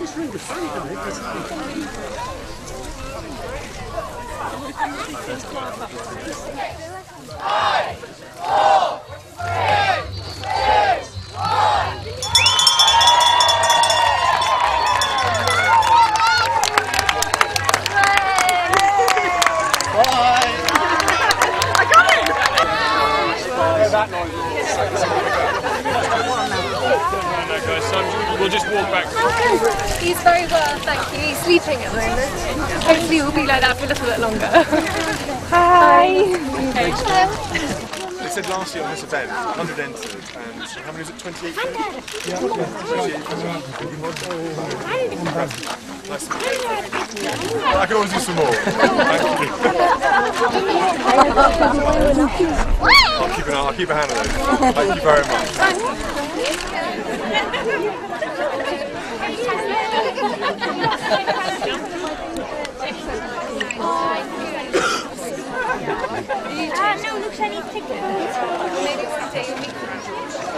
It's really funny, isn't it? Five, 4, 3, 6, 5. That noise. So we'll just walk back. He's very well, thank you. He's sleeping at the moment. Hopefully he'll be like that for a little bit longer. Hi. They said last year on this event, 100 entered, and how many was it? 28? Yeah. 28. Nice. I can always do some more. Thank you. I'll keep a hand on those. Thank you very much. No, look, I need tickets.